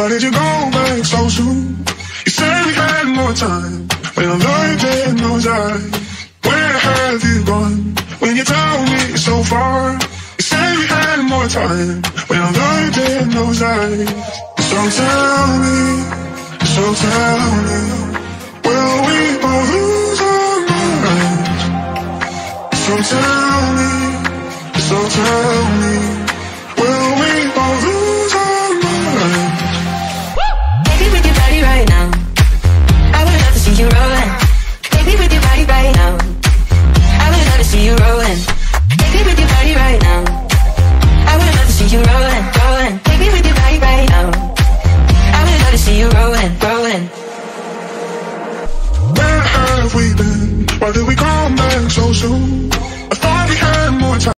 Why did you go back so soon? You said we had more time. When I looked in those eyes, where have you gone? When you told me so far, you said we had more time. When I looked in those eyes, so tell me, will we both lose our minds? So tell me, will we both lose our minds? Take me with your body right now. I would love to see you rolling. Take me with your body right now. I would love to see you rolling. Take me with your body right now. I would love to see you rolling, rolling. Take me with your body right now. I would love to see you rolling, rolling. Where have we been? Why did we come back so soon?